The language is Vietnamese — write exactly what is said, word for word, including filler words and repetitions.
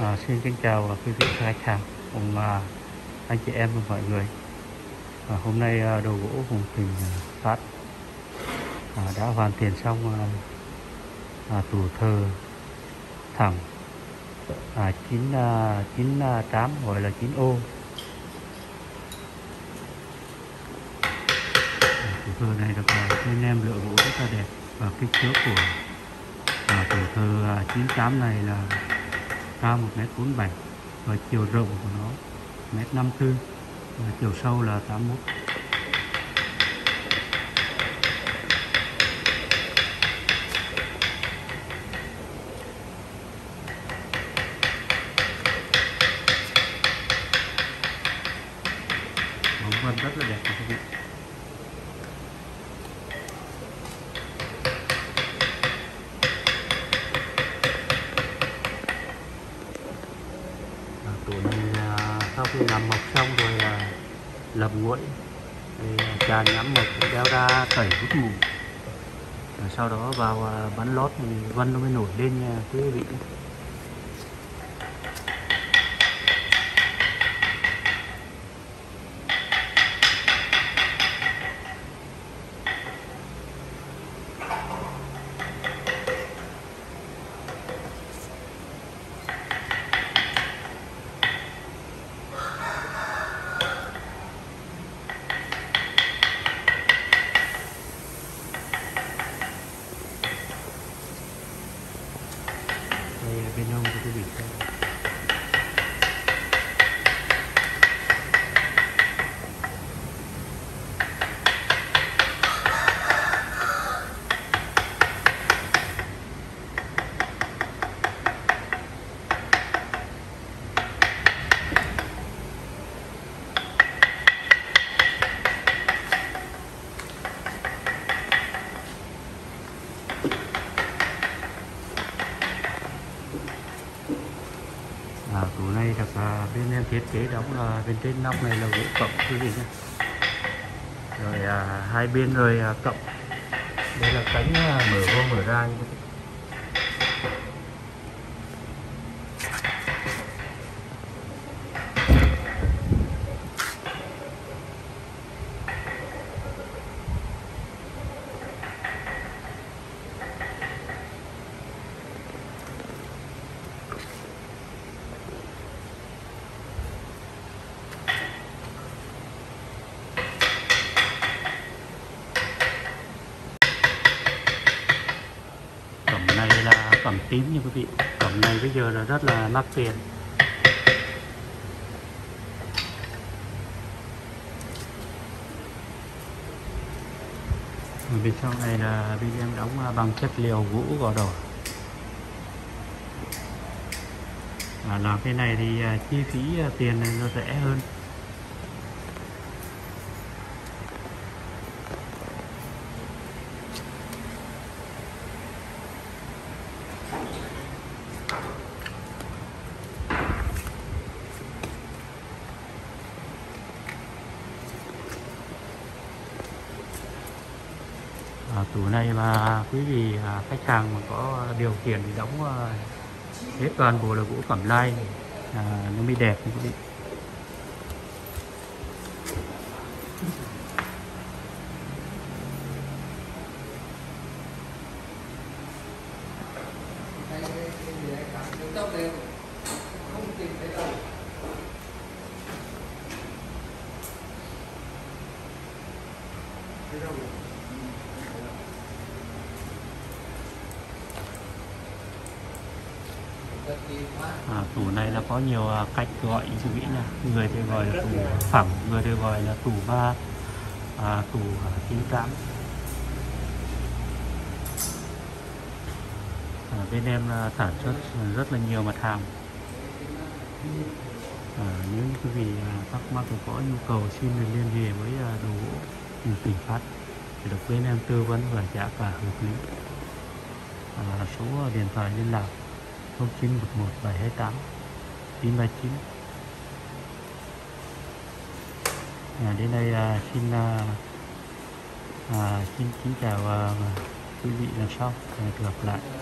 À, xin kính chào quý vị khách hàng cùng à, anh chị em và mọi người. À, hôm nay à, đồ gỗ Hùng Thịnh Phát à, đã hoàn thiện xong à, à, tủ thờ thẳng à, chín à, chín à, tám gọi là chín ô. À, tủ thờ này được à, bên em lựa gỗ rất là đẹp và kích thước của à, tủ thờ à, chín tám này là cao một mét bốn mươi bảy và chiều rộng của nó một mét năm mươi tư và chiều sâu là tám mươi mốt. Bóng vân rất là đẹp quý vị. À, tủ này à, sau khi làm mộc xong rồi à, lập nguội thì tràn nhắm mộc đeo ra tẩy hút mùn, và sau đó vào à, bắn lót thì vân nó mới nổi lên nha quý vị. Đây là bên hông của quý vị xem. À, tủ này được à, bên em thiết kế đóng là bên trên nóc này là gỗ cộng quý vị nhé. Rồi à, hai bên rồi à, cộng. Đây là cánh à, mở vô mở ra như thế. Cẩm này là cẩm tím nha quý vị. Cẩm này bây giờ là rất là mắc tiền. Ở bên trong này là bên em đóng bằng chất liệu gỗ gò đỏ. À, làm cái này thì à, chi phí à, tiền này nó rẻ hơn. À, tủ này mà quý vị à, khách hàng mà có điều kiện thì đóng à, hết toàn bộ là gỗ cẩm lai à, nó mới đẹp quý vị. À, tủ này là có nhiều cách gọi quý vị nha. Người thì gọi là tủ phẳng, người thì gọi là tủ ba, à, tủ chín tám. À, bên em là sản xuất rất là nhiều mặt hàng. À, nếu quý vị thắc mắc có nhu cầu xin liên hệ với đồ gỗ Hùng Thịnh Phát thì được bên em tư vấn và giá cả hợp lý. À, số điện thoại liên lạc không chín một một bảy hai tám chín ba chín. À, đến đây à, xin à, à, xin kính chào à, quý vị lần sau, hẹn gặp lại.